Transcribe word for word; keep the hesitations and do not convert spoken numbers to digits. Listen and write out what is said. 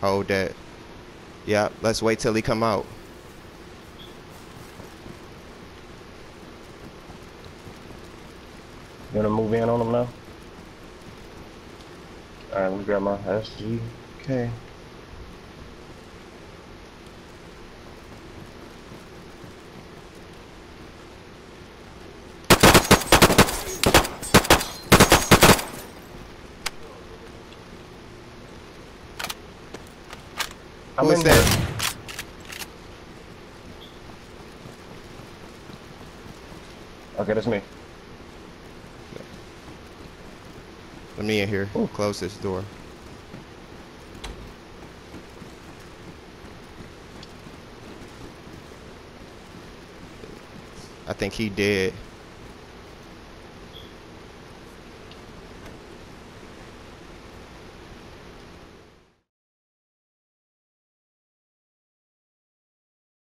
Hold that. Yeah, let's wait till he come out. You wanna move in on him now? Alright, let me grab my S G. Okay. I'm Who's in that? here. Okay, that's me. Let me in here. Ooh. Close this door. I think he dead.